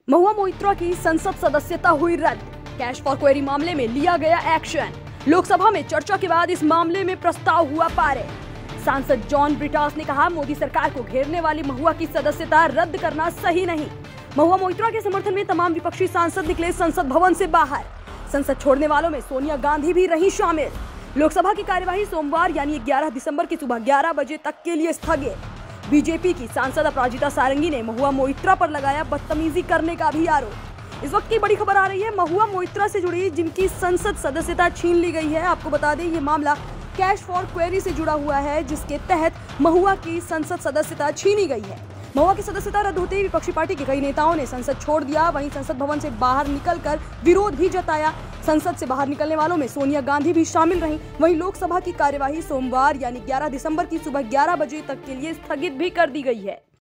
महुआ मोइत्रा की संसद सदस्यता हुई रद्द। कैश फॉर क्वेरी मामले में लिया गया एक्शन। लोकसभा में चर्चा के बाद इस मामले में प्रस्ताव हुआ पारित। सांसद जॉन ब्रिटास ने कहा, मोदी सरकार को घेरने वाली महुआ की सदस्यता रद्द करना सही नहीं। महुआ मोइत्रा के समर्थन में तमाम विपक्षी सांसद निकले संसद भवन से बाहर। संसद छोड़ने वालों में सोनिया गांधी भी रही शामिल। लोकसभा की कार्यवाही सोमवार यानी 11 दिसंबर की सुबह 11 बजे तक के लिए स्थगित। बीजेपी की सांसद अपराजिता सारंगी ने महुआ मोइत्रा पर लगाया बदतमीजी करने का भी आरोप। इस वक्त की बड़ी खबर आ रही है महुआ मोइत्रा से जुड़ी, जिनकी संसद सदस्यता छीन ली गई है। आपको बता दें, ये मामला कैश फॉर क्वेरी से जुड़ा हुआ है, जिसके तहत महुआ की संसद सदस्यता छीनी गई है। महुआ की सदस्यता रद्द होते ही विपक्षी पार्टी के कई नेताओं ने संसद छोड़ दिया। वहीं संसद भवन से बाहर निकलकर विरोध भी जताया। संसद से बाहर निकलने वालों में सोनिया गांधी भी शामिल रहीं। वहीं लोकसभा की कार्यवाही सोमवार यानी 11 दिसंबर की सुबह 11 बजे तक के लिए स्थगित भी कर दी गई है।